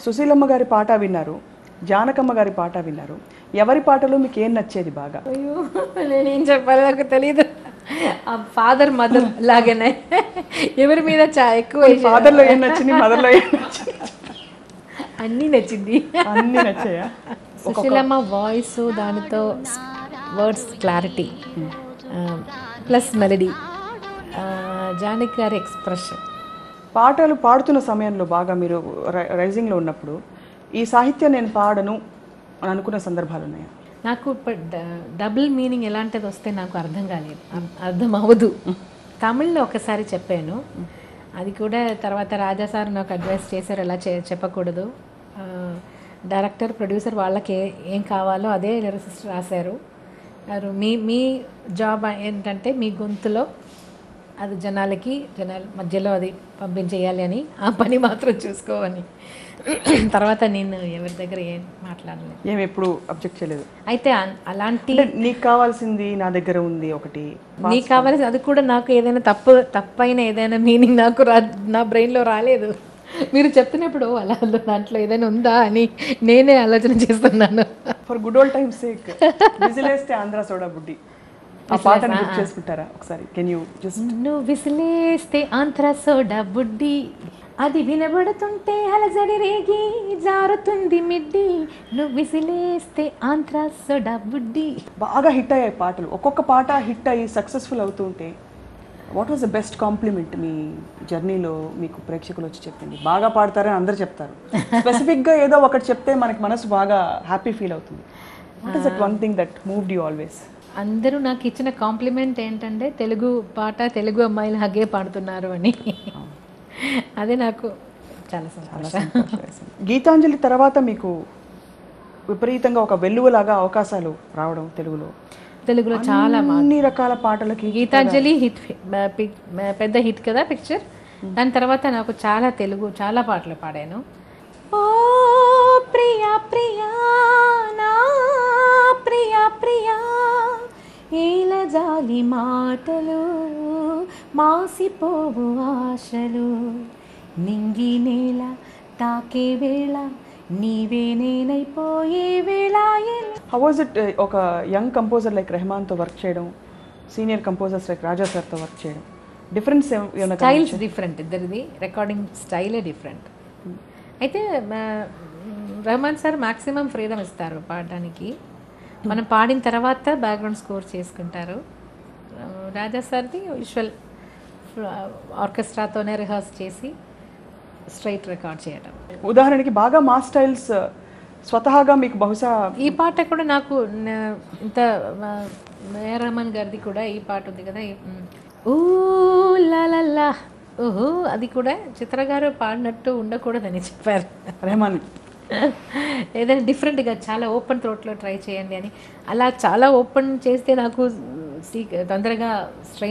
సుశీలమ్మ గారి పాట విన్నారు, జానకమ్మ గారి పాట విన్నారు. ఎవరి పాటలో మీకు ఏం నచ్చేది బాగా? అయ్యో నేనేం చెప్పాలో నాకు తెలియదు. ఆ ఫాదర్ మదర్ లాగానే ఎవరి మీద ఎక్కువ ఫాదర్లో ఏం నచ్చింది, మదర్లో ఏం నచ్చింది? అన్నీ నచ్చింది. అన్నీ నచ్చాయా? సుశీలమ్మ వాయిస్, దానితో words clarity plus melody, Janaki గారి ఎక్స్ప్రెషన్. పాటలు పాడుతున్న సమయంలో బాగా మీరు రైజింగ్లో ఉన్నప్పుడు ఈ సాహిత్యం నేను పాడను అని అనుకున్న సందర్భాలు ఉన్నాయా? నాకు డబుల్ మీనింగ్ ఎలాంటిది వస్తే నాకు అర్థం కాలేదు, అర్థం అవ్వదు. తమిళ్లో ఒకసారి చెప్పాను, అది కూడా తర్వాత రాజా సార్ నాకు అడ్వైస్ చేశారు, ఎలా చెప్పకూడదు. డైరెక్టర్, ప్రొడ్యూసర్ వాళ్ళకి ఏం కావాలో అదే లిరిసిస్ట్ రాశారు. మీ జాబ్ ఏంటంటే మీ గొంతులో అది జనాల మధ్యలో అది పంపించేయాలి అని, ఆ పని మాత్రం చూసుకోవని. తర్వాత నేను ఎవరి దగ్గర ఏం మాట్లాడలేదు, ఏమి ఎప్పుడు అబ్జెక్ట్ చేయలేదు. అయితే అలాంటి నీకు కావాల్సింది నా దగ్గర ఉంది ఒకటి, నీకు కావాల్సింది అది కూడా నాకు ఏదైనా తప్పైన ఏదైనా మీనింగ్ నాకు నా బ్రెయిన్లో రాలేదు. మీరు చెప్తున్నప్పుడు అలా దాంట్లో ఏదైనా ఉందా అని నేనే ఆలోచన చేస్తున్నాను. For good old times sake విజిలేస్తే ఆంధ్ర సోడా బుడ్డి ఆ పాటను గుర్తు చేసుకుంటారా ఒకసారి? Can you just? నువ్వు విసిలేస్తే ఆంధ్ర సోడా బుడ్డి, అది వినబడుతుంటే అలజడి రేగి జారుతుంది మిడ్డి, నువ్వు విసిలేస్తే ఆంధ్ర సోడా బుడ్డి. బాగా హిట్ అయ్యాయి పాటలు, ఒక్కొక్క పాట హిట్ అయ్యి సక్సెస్ఫుల్ అవుతూ ఉంటే what was the best compliment మీ జర్నీలో మీకు ప్రేక్షకులు వచ్చి చెప్పింది? బాగా పాడతారని అందరు చెప్తారు, స్పెసిఫిక్గా ఏదో ఒకటి చెప్తే మనకి మనసు బాగా హ్యాపీ ఫీల్ అవుతుంది. What is that one thing that moved you always? అందరూ నాకు ఇచ్చిన కాంప్లిమెంట్ ఏంటంటే తెలుగు పాట తెలుగు అమ్మాయిలు హగ్గే పాడుతున్నారు అని. అదే నాకు చాలా సంతోషం. గీతాంజలి తర్వాత మీకు విపరీతంగా ఒక వెల్లువలాగా అవకాశాలు రావడం తెలుగులో చాలా అన్ని రకాల పాటలకి. గీతాంజలి హిట్, పెద్ద హిట్ కదా పిక్చర్. దాని తర్వాత నాకు చాలా పాటలు పాడాను. ఓ ప్రియా ప్రియా నా ప్రియా ప్రియా, ఏల జాలి మాటలు మాసిపోవు ఆశలు, నింగి నేల తాకే వేళ నీవే నేనైపోయే వేళ. హౌ వాజ్ ఇట్ ఒక యంగ్ కంపోజర్ లైక్ రెహమాన్తో వర్క్ చేయడం, సీనియర్ కంపోజర్స్ లైక్ రాజా సార్తో వర్క్ చేయడం? డిఫరెన్స్ ఏమైనా? స్టైల్స్ డిఫరెంట్, ఇద్దరిది రికార్డింగ్ స్టైలే డిఫరెంట్. అయితే రెహమాన్ సార్ మ్యాక్సిమం ఫ్రీడమ్ ఇస్తారు పాడడానికి, మనం పాడిన తర్వాత బ్యాక్గ్రౌండ్ స్కోర్ చేసుకుంటారు. రాజా సార్ది యూజువల్ ఆర్కెస్ట్రాతోనే రిహర్స్ చేసి స్ట్రైట్ రికార్డ్ చేయడం. ఉదాహరణకి బాగా మా స్టైల్స్ స్వతహాగా మీకు బహుశా ఈ పాట కూడా నాకు ఇంత రెహమాన్ గారిది కూడా ఈ పాట ఉంది కదా, ఊ లా ఓహో, అది కూడా చిత్ర గారు పాడినట్టు ఉండకూడదని చెప్పారు రెహమాన్. ఏదైనా డిఫరెంట్గా చాలా ఓపెన్ థ్రోట్లో ట్రై చేయండి అని. అలా చాలా ఓపెన్ చేస్తే నాకు తొందరగా స్ట్రైన్